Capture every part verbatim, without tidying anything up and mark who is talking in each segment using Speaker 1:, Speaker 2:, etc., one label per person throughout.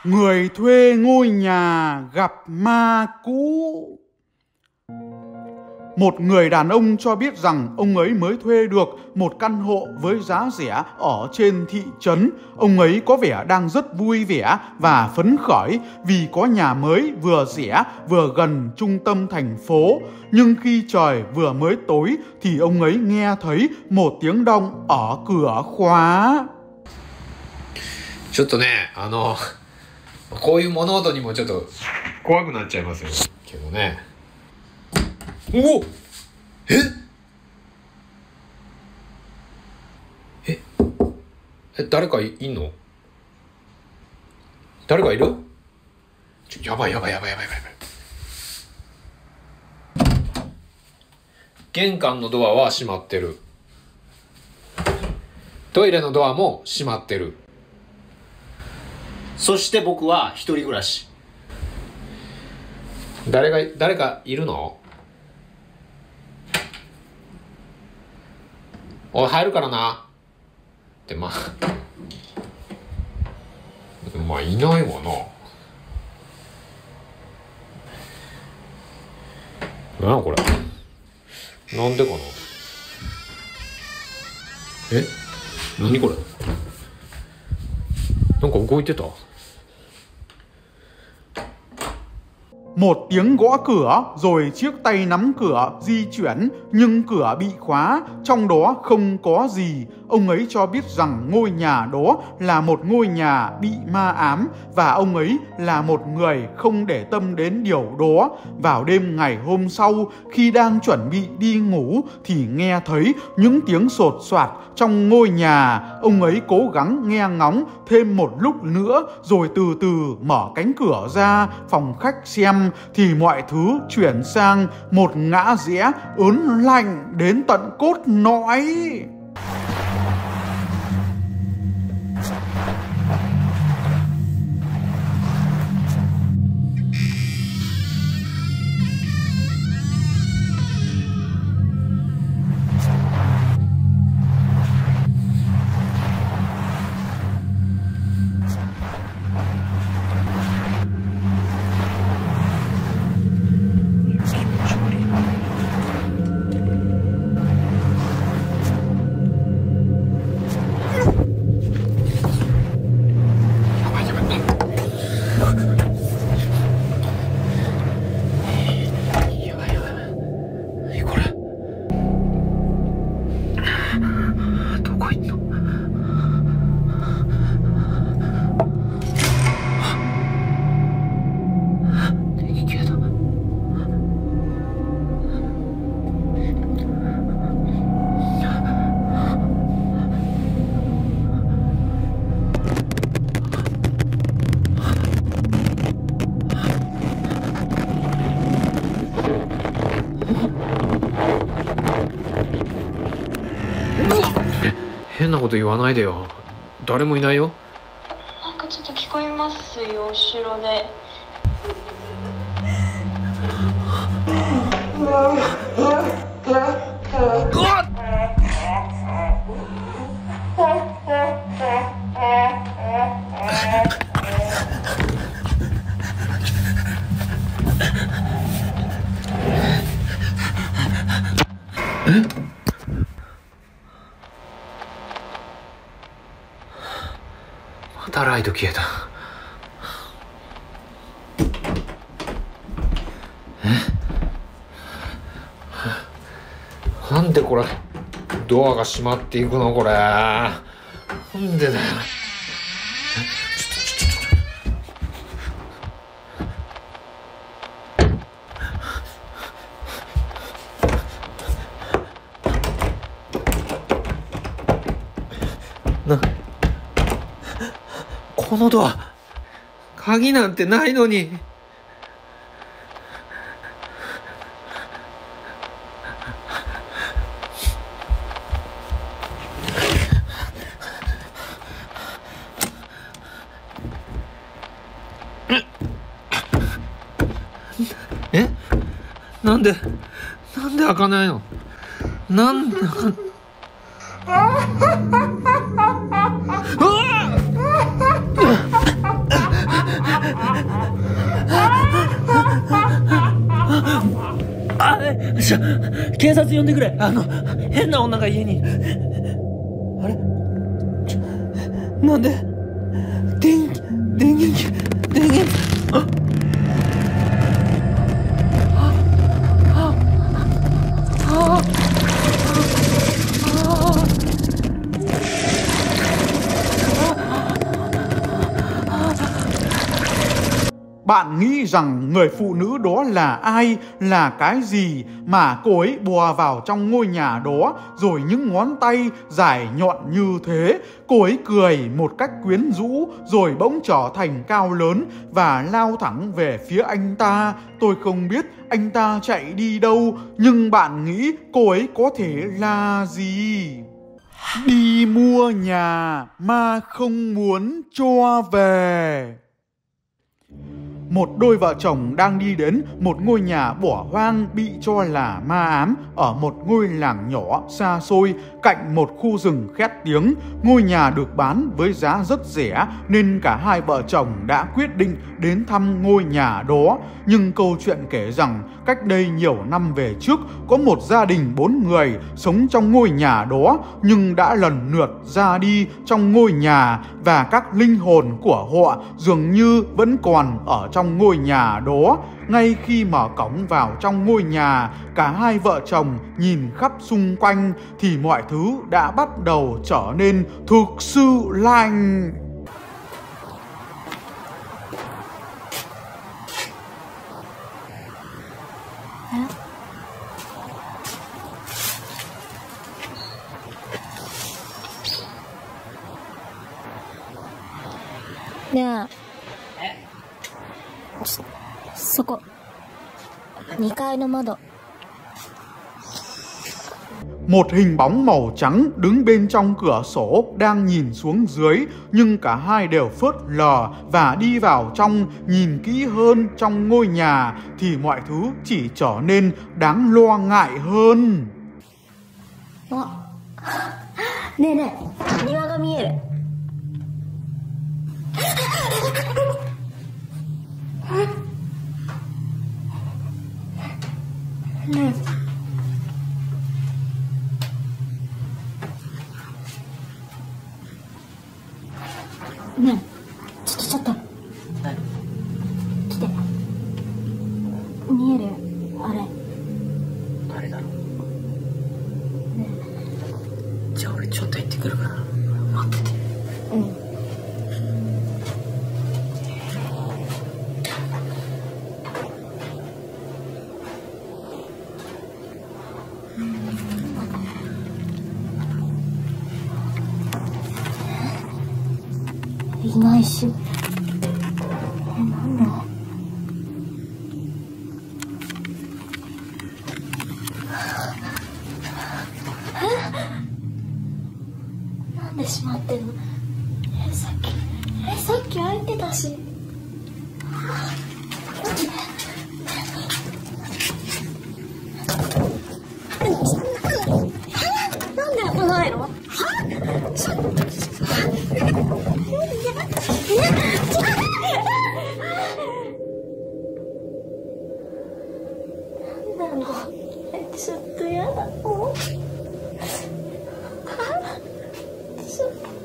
Speaker 1: Người thuê ngôi nhà gặp ma cũ. Một người đàn ông cho biết rằng ông ấy mới thuê được một căn hộ với giá rẻ ở trên thị trấn. Ông ấy có vẻ đang rất vui vẻ và phấn khởi vì có nhà mới vừa rẻ vừa gần trung tâm thành phố. Nhưng khi trời vừa mới tối thì ông ấy nghe thấy một tiếng động ở cửa khóa.
Speaker 2: ちょっとね、あのこういう物音にもちょっと怖くなっちゃいますよけどね。おお、えええ、誰か い, いんの誰かいるちょやばいやばいやばいやばいやばい。玄関のドアは閉まってる。トイレのドアも閉まってる。
Speaker 3: そして僕は一人暮らし。
Speaker 2: 誰が誰かいるの？おい入るからなってまあまあいないわな。なんやこれ、なんでかな。え、何これ、なんか動いてた。
Speaker 1: Một tiếng gõ cửa rồi chiếc tay nắm cửa di chuyển nhưng cửa bị khóa, trong đó không có gì. Ông ấy cho biết rằng ngôi nhà đó là một ngôi nhà bị ma ám và ông ấy là một người không để tâm đến điều đó. Vào đêm ngày hôm sau, khi đang chuẩn bị đi ngủ thì nghe thấy những tiếng sột soạt trong ngôi nhà. Ông ấy cố gắng nghe ngóng thêm một lúc nữa rồi từ từ mở cánh cửa ra phòng khách xem thì mọi thứ chuyển sang một ngã rẽ ớn lạnh đến tận cốt lõi.
Speaker 2: 変なこと言わないでよ。誰もいないよ。
Speaker 4: なんかちょっと聞こえますよ、後ろで。うわっ
Speaker 2: え？またライト消えた。え？なんでこれドアが閉まっていくのこれ。なんでだよ。な、このドア鍵なんてないのに。え？なんでなんで開かないの？なんで開かんうわっ
Speaker 3: じゃ警察呼んでくれ。あの変な女が家に。あれちょなんで電電源電源あ
Speaker 1: Bạn nghĩ rằng người phụ nữ đó là ai, là cái gì mà cô ấy bò vào trong ngôi nhà đó, rồi những ngón tay dài nhọn như thế. Cô ấy cười một cách quyến rũ rồi bỗng trở thành cao lớn và lao thẳng về phía anh ta. Tôi không biết anh ta chạy đi đâu, nhưng bạn nghĩ cô ấy có thể là gì? Đi mua nhà mà không muốn cho về. Một đôi vợ chồng đang đi đến một ngôi nhà bỏ hoang bị cho là ma ám ở một ngôi làng nhỏ xa xôi cạnh một khu rừng khét tiếng. Ngôi nhà được bán với giá rất rẻ nên cả hai vợ chồng đã quyết định đến thăm ngôi nhà đó. Nhưng câu chuyện kể rằng cách đây nhiều năm về trước có một gia đình bốn người sống trong ngôi nhà đó nhưng đã lần lượt ra đi trong ngôi nhà, và các linh hồn của họ dường như vẫn còn ở trong ngôi nhà đó. Ngay khi mở cổng vào trong ngôi nhà, cả hai vợ chồng nhìn khắp xung quanh thì mọi thứ đã bắt đầu trở nên thực sự lạnh.
Speaker 5: Nè,そこにかいの窓.
Speaker 1: Một hình bóng màu trắng đứng bên trong cửa sổ đang nhìn xuống dưới, nhưng cả hai đều phớt lờ và đi vào trong. Nhìn kỹ hơn trong ngôi nhà thì mọi thứ chỉ trở nên đáng lo ngại hơn.
Speaker 5: Nè nè, niwa ga miieru. Nè. Nè, ちょっとちょっと。来て。見える？あれ。
Speaker 3: 誰だろう。ねえ。じゃあ俺ちょっと行ってくるから待ってて。
Speaker 5: うん。いないし。え、なんだ？え？なんで閉まってんの？え、さっき、え、さっき開いてたし。なんで開かないの？は？ちょっと。なんだろう。ちょっとやだ。もう。ちょっと。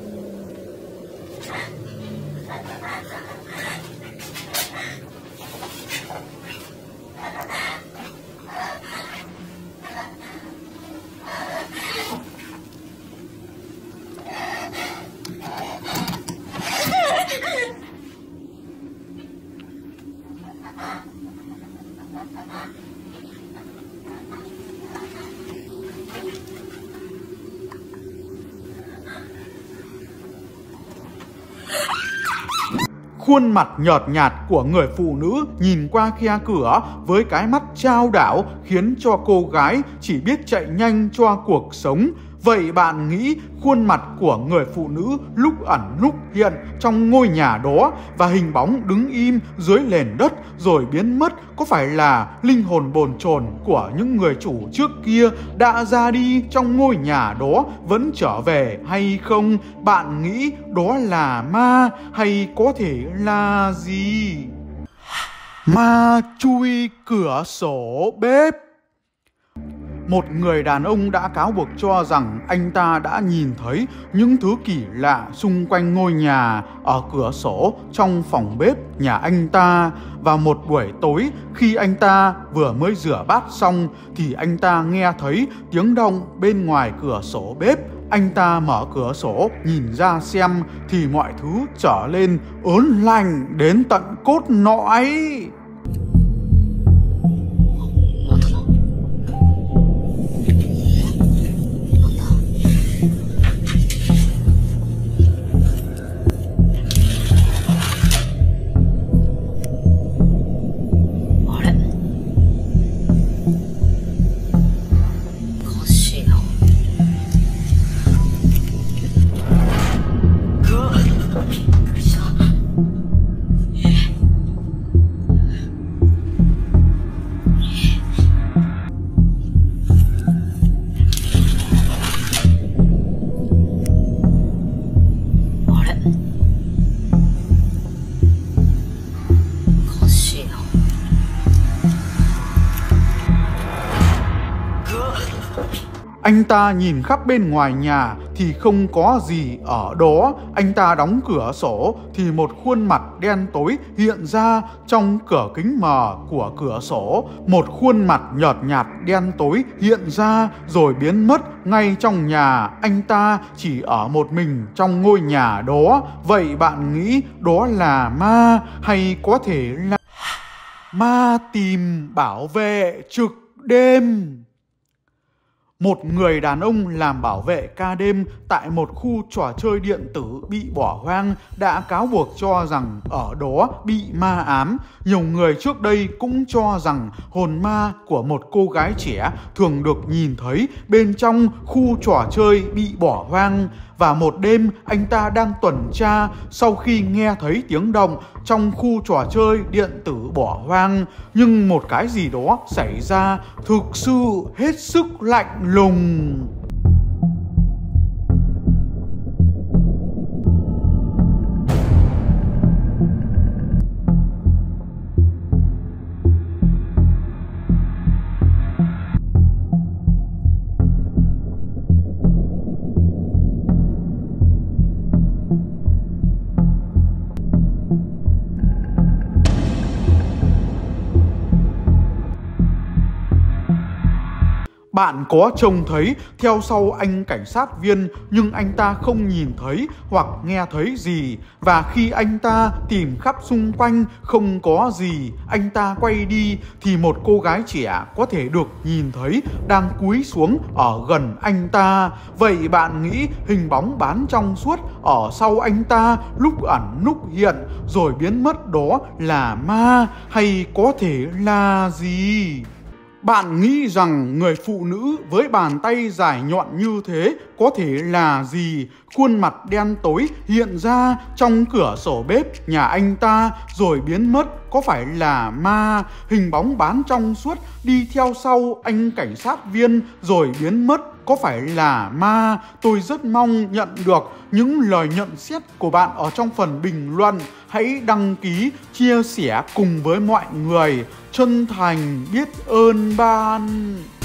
Speaker 1: Khuôn mặt nhợt nhạt của người phụ nữ nhìn qua khe cửa với cái mắt chao đảo khiến cho cô gái chỉ biết chạy nhanh cho cuộc sống. Vậy bạn nghĩ khuôn mặt của người phụ nữ lúc ẩn lúc hiện trong ngôi nhà đó và hình bóng đứng im dưới nền đất rồi biến mất có phải là linh hồn bồn chồn của những người chủ trước kia đã ra đi trong ngôi nhà đó vẫn trở về hay không? Bạn nghĩ đó là ma hay có thể là gì? Ma chui cửa sổ bếp. Một người đàn ông đã cáo buộc cho rằng anh ta đã nhìn thấy những thứ kỳ lạ xung quanh ngôi nhà ở cửa sổ trong phòng bếp nhà anh ta. Và một buổi tối khi anh ta vừa mới rửa bát xong thì anh ta nghe thấy tiếng động bên ngoài cửa sổ bếp. Anh ta mở cửa sổ nhìn ra xem thì mọi thứ trở lên ớn lạnh đến tận cốt lõi. Anh ta nhìn khắp bên ngoài nhà thì không có gì ở đó. Anh ta đóng cửa sổ thì một khuôn mặt đen tối hiện ra trong cửa kính mờ của cửa sổ. Một khuôn mặt nhợt nhạt đen tối hiện ra rồi biến mất ngay trong nhà. Anh ta chỉ ở một mình trong ngôi nhà đó. Vậy bạn nghĩ đó là ma hay có thể là ma tìm bảo vệ trực đêm? Một người đàn ông làm bảo vệ ca đêm tại một khu trò chơi điện tử bị bỏ hoang đã cáo buộc cho rằng ở đó bị ma ám. Nhiều người trước đây cũng cho rằng hồn ma của một cô gái trẻ thường được nhìn thấy bên trong khu trò chơi bị bỏ hoang. Và một đêm anh ta đang tuần tra sau khi nghe thấy tiếng động trong khu trò chơi điện tử bỏ hoang. Nhưng một cái gì đó xảy ra thực sự hết sức lạnh lùng. Bạn có trông thấy theo sau anh cảnh sát viên nhưng anh ta không nhìn thấy hoặc nghe thấy gì. Và khi anh ta tìm khắp xung quanh không có gì, anh ta quay đi thì một cô gái trẻ có thể được nhìn thấy đang cúi xuống ở gần anh ta. Vậy bạn nghĩ hình bóng bán trong suốt ở sau anh ta lúc ẩn lúc hiện rồi biến mất đó là ma hay có thể là gì? Bạn nghĩ rằng người phụ nữ với bàn tay dài nhọn như thế có thể là gì? Khuôn mặt đen tối hiện ra trong cửa sổ bếp nhà anh ta rồi biến mất có phải là ma? Hình bóng bán trong suốt đi theo sau anh cảnh sát viên rồi biến mất có phải là ma? Tôi rất mong nhận được những lời nhận xét của bạn ở trong phần bình luận. Hãy đăng ký, chia sẻ cùng với mọi người. Chân thành biết ơn ban.